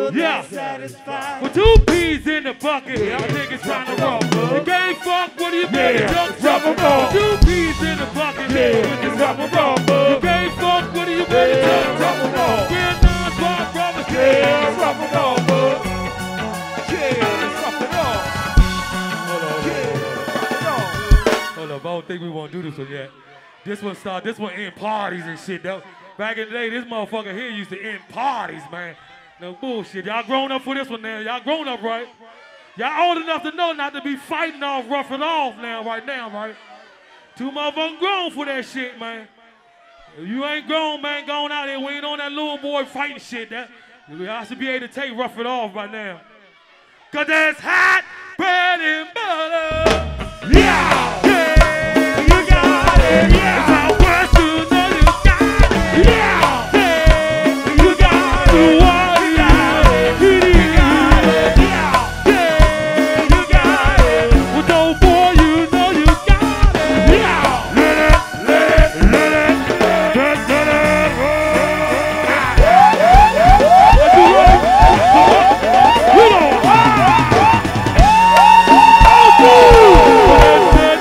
Yeah. With 2 peas in the bucket, y'all niggas trying to roll. You can't fuck, what do you better jump, drop a roll. 2 peas in the bucket, niggas drop a roll. You can't fuck, what do you better jump, drop a roll. We're non-spot brothers, yeah, drop a roll, bud. Hold up, I don't think we want to do this one yet. This one end parties and shit, though. Back in the day, this motherfucker here used to end parties, man. No bullshit. Y'all grown up for this one now. Y'all grown up, right? Y'all old enough to know not to be fighting off, roughing off now, right? 2 motherfuckers grown for that shit, man. If you ain't grown, man, going out there, we ain't on that little boy fighting shit. I should be able to take rough it off right now. Cause that's hot bread and butter. Yeah! Yeah! You got it! Yeah! It's our worst to know you got it! Yeah! Yeah! You got it! What you got it? You got it! Yeah! Yeah! You got it! Well, no boy, you know you got it! Yeah! Let it! Let's do it!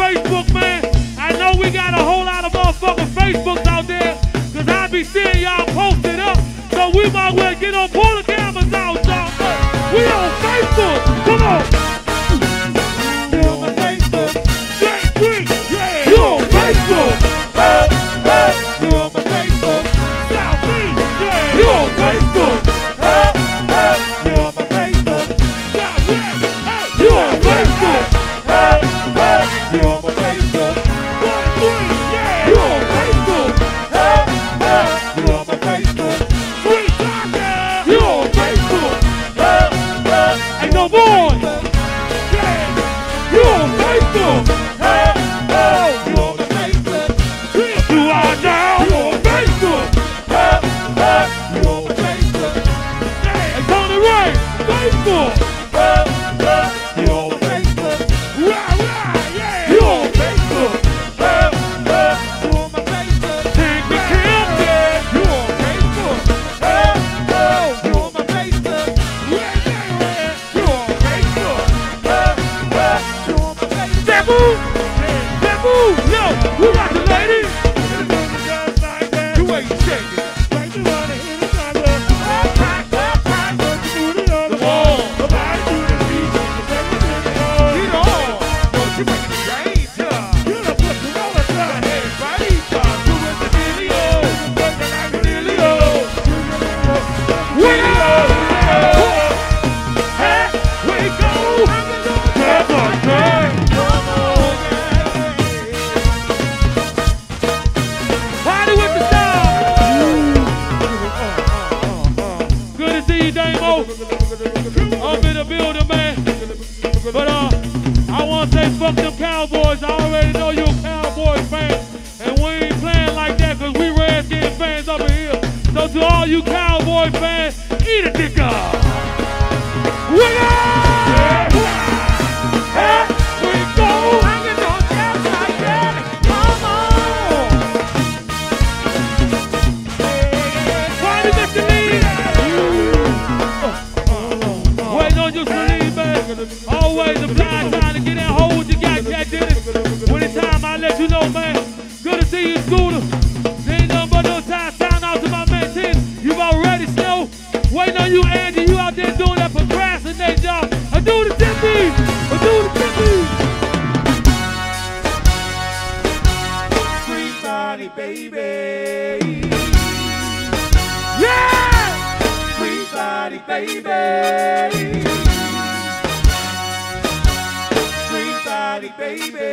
Facebook, man. I know we got a whole lot of motherfucking Facebooks out there, cause I be seeing y'all posted up. So we might well get on, pull the cameras out, y'all. We on Facebook. Come on. You on my Facebook. Yeah. You on Facebook. You on my Facebook. South Beach. Yeah. You on Facebook. You on my Facebook. South Beach. You on Facebook. You on my Facebook. Yeah. You on Facebook. You on my Facebook. Sweet Doctor. You on Facebook. Ain't no boy. Yeah. You on Facebook. You on my Facebook. You are now on Facebook. You on my Facebook. Hey, Tony Ray, Facebook. You on my Facebook. Right, yeah. You on Facebook. You on my Facebook. Take me Camden. You on Facebook. You on my Facebook. Yeah. You on Facebook. You on my Facebook. Taboo. Taboo. Yo, who got the ladies? You ain't shaking. Up in the building, man. But I want to say fuck them Cowboys. I already know you're a Cowboys fan. And we ain't playing like that because we Redskin fans up in here. So to all you Cowboy fans, eat a dick up. We go! Here we go! Hanging on just like that. Come on! Party Mr. Lee! Waiting on you, Salim, man. Always a blind trying to get that hole with your guy, Jack Dennis. When it's time, I let you know, man. Good to see you, Scooter. There ain't nothing but no time. Sound out to my man, Tim. You already Snow. Waiting on you, Andy. You out there doing that procrastinate job. I do the Tippy. I do the Tippy. Free body, baby. Yeah! Free body, baby. Free body, baby.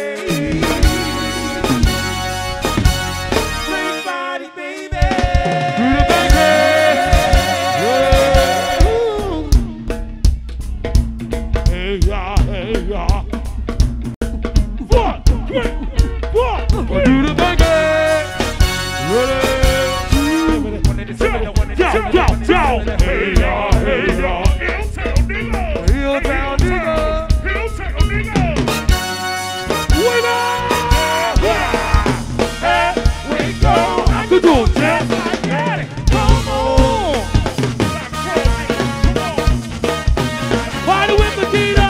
Free body, baby. Free the baby. Hey, yeah, hey, yeah. 1, 2, 3, 4. Do the baby. Ready? Yo, hey, y'all, hey, y'all. Hilltown nigga. Hilltown nigga. Hilltown nigga. Winner! Here we go. I could do it, Jack. Come on. Party with Medina.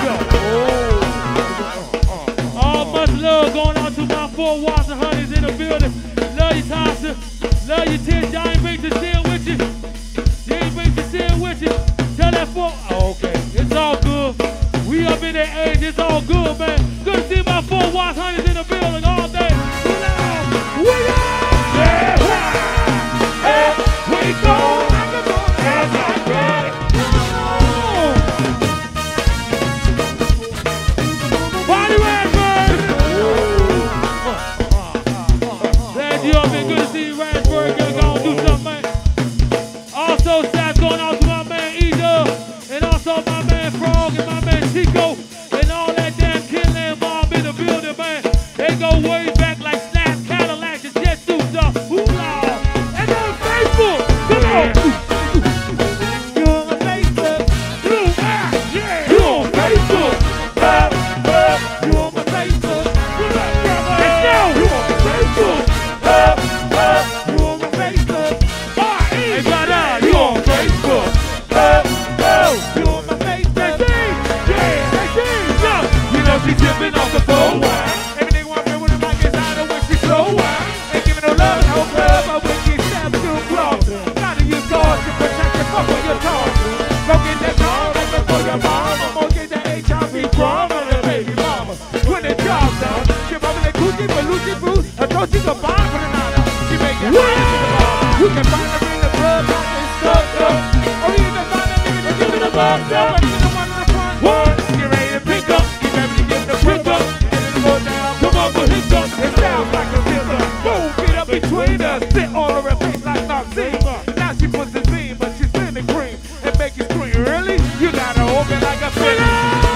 All much love going out to my 4 Watson honeys in the building. Love you, Tasha. Love you, Tish. Y'all ain't bring the shit with you. Tell that folk, oh, okay, it's all good. We up in that age, it's all good, man. Good to see my 4 Watts honeys in the building all day. We go! Yeah! Hey, we go! Yes, I got it. Party Raspberry! Glad you up in. Good to see you, Raspberry. Gonna go and do something, man. Also, shots going out to my man, E-Dub, and also my So she can buy for the dollar. She make it high in the bar. You can find her in the club like it's stuck up. Or you can find a nigga to give it a box up. And you the one in the front. What? Get ready to pick up. Get ready to get the pick up. And then go down. Come on for his up. It sounds like a killer. Boom, get up between us. Sit all over her face like Noxema. Now she puts the beam, but she's in the cream. And make it scream. Really? You got her open like a filler.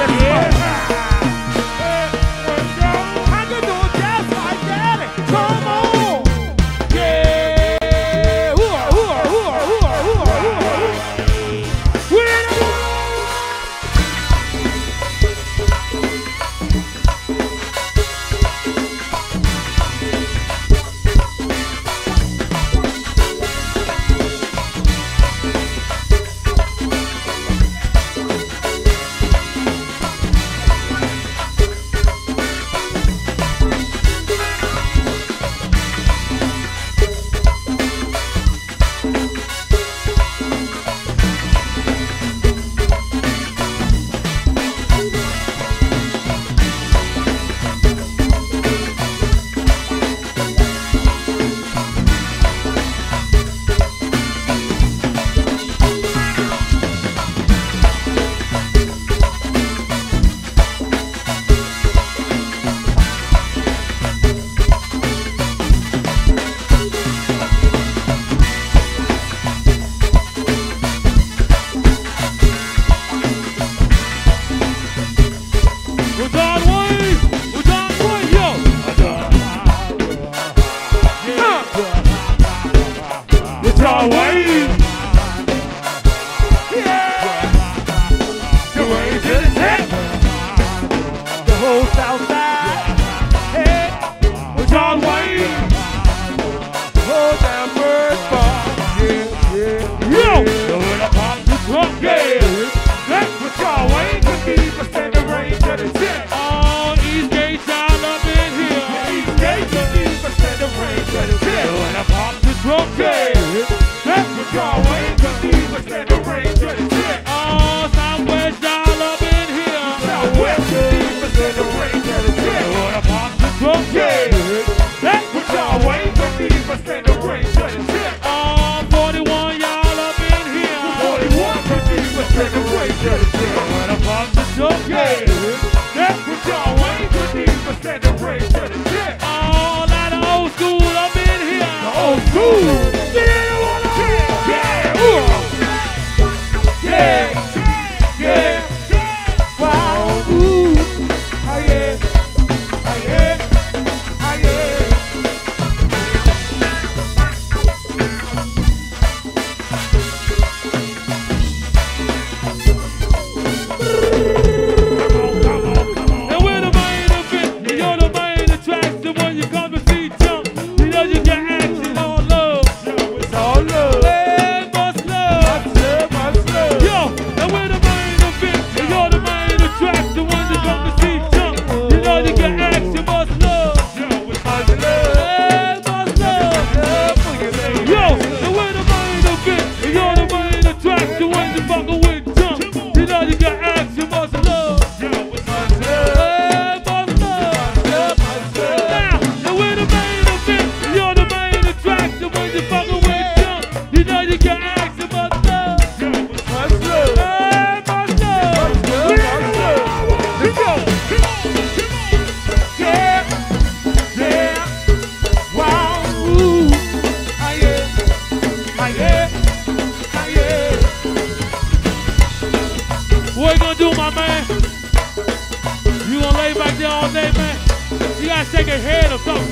Shake a head or something.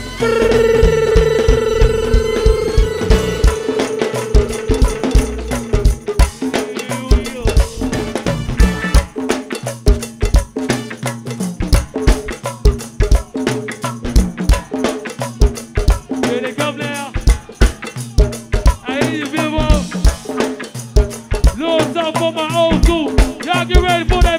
Here they come now. I hear you, people. Little something for my old school. Y'all get ready for that.